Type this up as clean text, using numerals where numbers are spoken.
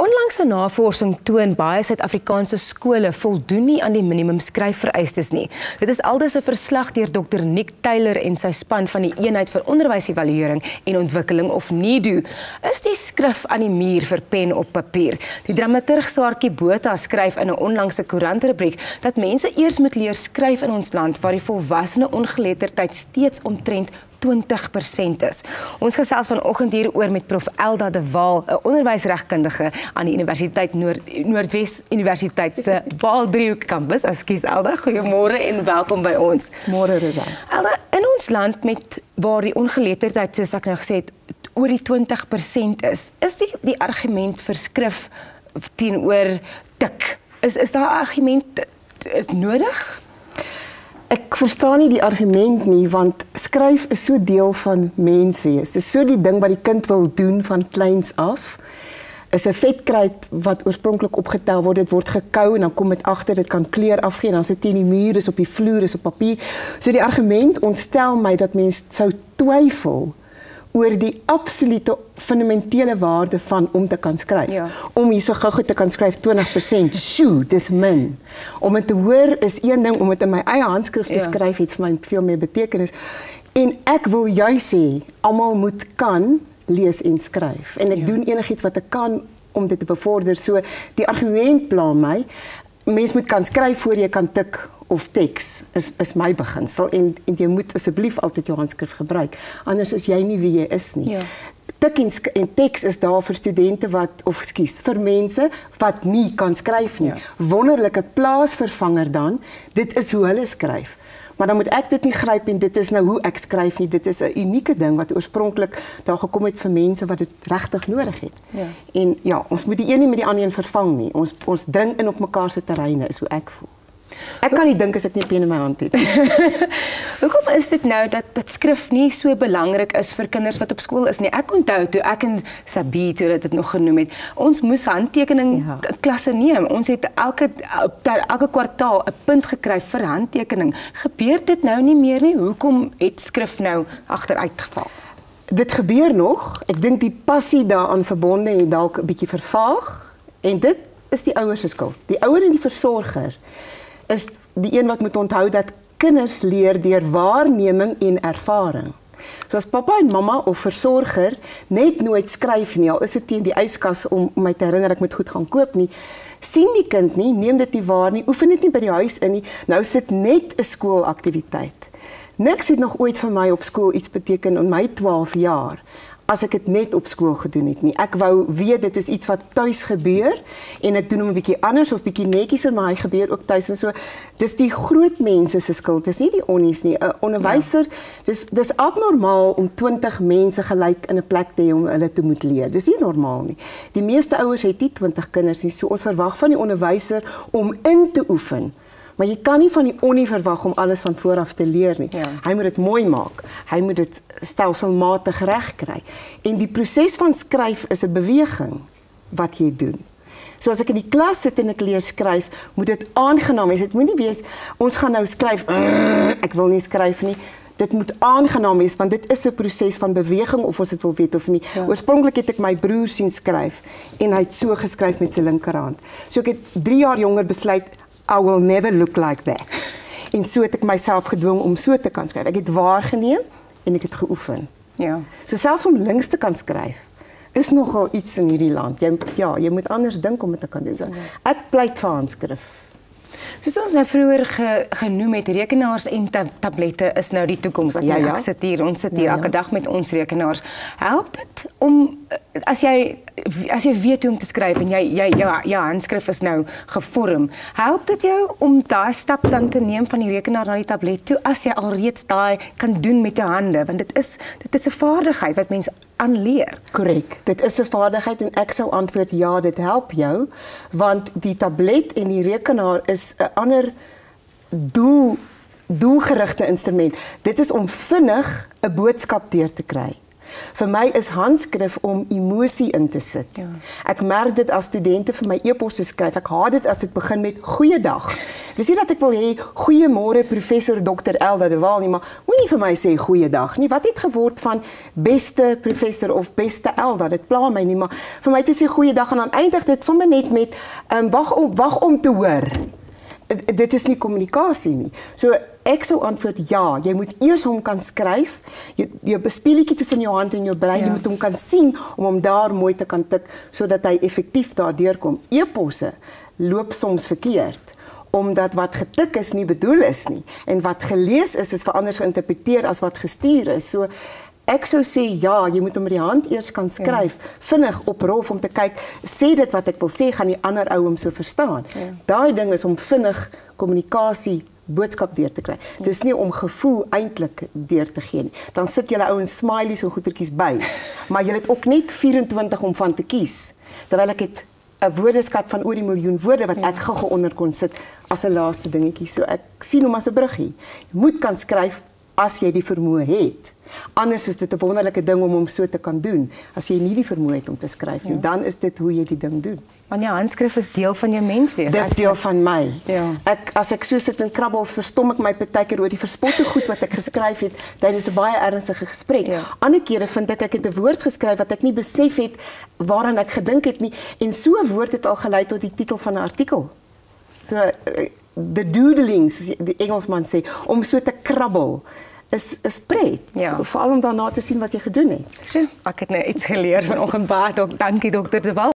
Onlangse navorsing toon baie Suid-Afrikaanse skole voldoen nie aan die minimum skryfvereistes nie. Dit is aldus 'n verslag deur Dr. Nick Taylor en sy span van die Eenheid vir Onderwysevaluering en Ontwikkeling of NIDO. Is die skrif aan die muur vir pen op papier. Die dramaturg Saartjie Botha skryf in 'n onlangse koerantrubriek dat mense eers moet leer skryf in ons land waar die volwassene ongeletterdheid steeds omtrent 20% is. Ons gesels vanoggend hieroor met Prof Elda de Waal, 'n onderwysregkundige aan die Noordwes Universiteit se Baaldriehoek kampus. Ekskuus Elda, goeiemôre en welkom by ons. Môre Rosa. Elda, in ons land waar die ongeletterdheid, soos ek nou gesê het, oor die 20% is die argument vir skrif teenoor tik. Is daar 'n argument is nodig? Ek verstaan nie die argument nie, want skryf is so deel van menswees. Dit is so die ding wat die kind wil doen van kleins af. Is 'n vetkruid wat oorspronklik opgetel word, dit word gekou en dan kom dit agter, dit kan kleur afgee en dan sit teen die muur, is op die vloer, is op papier. So die argument ontstel my dat mense sou twyfel oor die absolute fundamentele waarde van om te kan skryf. Ja. Om hier so gou te kan skryf 20%, sjoe, dis min. Om dit te hoor is een ding, om dit in my eie handskrif te skryf het vir my veel meer betekenis. En ek wil juist sê, almal moet kan lees en skryf. En ek doen enigiets wat ek kan om dit te bevorder. So die argument pla my, mens moet kan skryf voor jy kan tik of teks, is my beginsel, en jy moet asseblief altyd jou handskrif gebruik, anders is jy nie wie jy is nie. Ja. Tik en teks is daar vir studente vir mense wat nie kan skryf nie. Ja. Wonderlike plaasvervanger dan, dit is hoe hulle skryf. Maar dan moet ek dit nie gryp en dit is nou hoe ek skryf nie. Dit is 'n unieke ding wat oorspronklik daar gekom het vir mense wat dit regtig nodig het. Ja. En ja, ons moet die een nie met die ander een vervang nie. Ons dring in op mekaar se terreine, is hoe ek voel. Ek kan nie dink as ek nie 'n pen in my hand het. Hoekom is dit nou dat skrif nie so belangrik is vir kinders wat op skool is nie? Ek onthou toe ek en Sabie toe dit nog genoem het, ons moes handtekening klasse neem. Ons het elke kwartaal 'n punt gekry vir handtekening. Gebeur dit nou nie meer nie? Hoekom het skrif nou agteruitgeval? Dit gebeur nog. Ek dink die passie daaraan verbonde het dalk 'n bietjie vervaag en dit is die ouers se skuld. Die ouer en die versorger is die een wat moet onthou dat kinders leer deur waarneming en ervaring. So as pappa en mamma of versorger net nooit skryf nie, al is dit teen die yskas om my te herinner ek moet goed gaan koop nie, sien die kind nie, neem dit nie waar nie, oefen dit nie by die huis in nie, nou sit net 'n skoolaktiwiteit. Niks het nog ooit vir my op skool iets beteken in my 12 jaar. As ek dit net op skool gedoen het nie. Ek wou weet dit is iets wat tuis gebeur en ek doen hom 'n bietjie anders of bietjie netjies, maar hy gebeur ook tuis en so. Dis die groot mense se skuld, dis nie die onnies nie. 'n Onderwyser, dis abnormaal om 20 mense gelyk in 'n plek te hê om hulle te moet leer. Dis nie normaal nie. Die meeste ouers het nie 20 kinders nie, so ons verwag van die onderwyser om in te oefen. Maar jy kan nie van die onnie verwag om alles van vooraf te leer nie. Ja. Hy moet dit mooi maak. Hy moet dit stelselmatig regkry. En die proses van skryf is 'n beweging wat jy doen. So as ek in die klas sit en ek leer skryf, moet dit aangenaam wees. Dit moet nie wees ons gaan nou skryf, ek wil nie skryf nie. Dit moet aangenaam wees want dit is 'n proses van beweging of ons dit wil weet of nie. Ja. Oorspronklik het ek my broer sien skryf en hy het so geskryf met sy linkerhand. So ek het 3 jaar jonger besluit I will never look like that. En so het ek myself gedwing om so te kan skryf. Ek het waargeneem en ek het geoefen. Ja. So selfs om links te kan skryf is nogal iets in hierdie land. Jy moet anders dink om dit te kan doen. So, ek pleit vir handskrif. Soos ons nou vroeër genoem het, rekenaars en tablette is nou die toekoms. Ons sit hier elke dag met ons rekenaars. Help dit om as jy weet hoe om te skryf en jou handskrif is nou gevorm, help dit jou om daai stap dan te neem van die rekenaar na die tablet toe as jy alreeds daai kan doen met jou hande, want dit is 'n vaardigheid wat mense aanleer. Korrek, dit is 'n vaardigheid en ek sou antwoord ja, dit help jou, want die tablet en die rekenaar is 'n ander doelgerigte instrument. Dit is om vinnig 'n boodskap deur te kry. Vir my is handskrif om emosie in te sit. Ja. Ek merk dit as studente vir my e-posse skryf. Ek haat dit as dit begin met goeiedag. Dis nie dat ek wil hê goeiemôre professor Dr. Elda de Waal nie, maar moenie vir my sê goeiedag nie. Wat het geword van beste professor of beste Elda? Dit pla my nie, maar vir my te sê goeiedag en dan eindig dit sommer net met wag om te hoor. Dit is nie kommunikasie nie. So ek sou antwoord ja, jy moet eers hom kan skryf. Jy speletjie tussen jou hand en jou brein, jy moet hom kan sien om hom daar mooi te kan tik sodat hy effektief daardeur kom. E-posse loop soms verkeerd omdat wat getik is nie bedoel is nie en wat gelees is vir anders geïnterpreteer as wat gestuur is. So ek sou sê ja, jy moet hom met die hand eers kan skryf, vinnig op rof om te kyk, sê dit wat ek wil sê, gaan die ander ou hom so verstaan. Daai ding is om vinnig kommunikasie boodskap deur te kry. Dis nie om gevoel eintlik deur te gee nie. Dan sit julle ouens smileys en goetertjies by, maar julle het ook net 24 om van te kies. Terwyl ek het 'n woordeskat van oor die miljoen woorde wat ek gou onder kon sit as 'n laaste dingetjie. So ek sien hom as 'n bruggie. Jy moet kan skryf as jy die vermoë het. Anders is dit 'n wonderlike ding om hom so te kan doen. As jy nie die vermoë het om te skryf nie, dan is dit hoe jy die ding doen. Want jou handskrif is deel van jou menswees. Dis deel van my. Ja. As ek so sit en krabbel, verstom ek my partykeer oor die verspotte goed wat ek geskryf het tydens 'n baie ernstige gesprek. Ander kere vind ek het 'n woord geskryf wat ek nie besef het waaraan ek gedink het nie en so 'n woord het al gelei tot die titel van 'n artikel. So the doodling, soos die Engelsman sê, om so te krabbel. Is pret. Veral om daarna te sien wat jy gedoen het. Ek het nou iets geleer vanoggend baie. Dankie Dr. de Waal.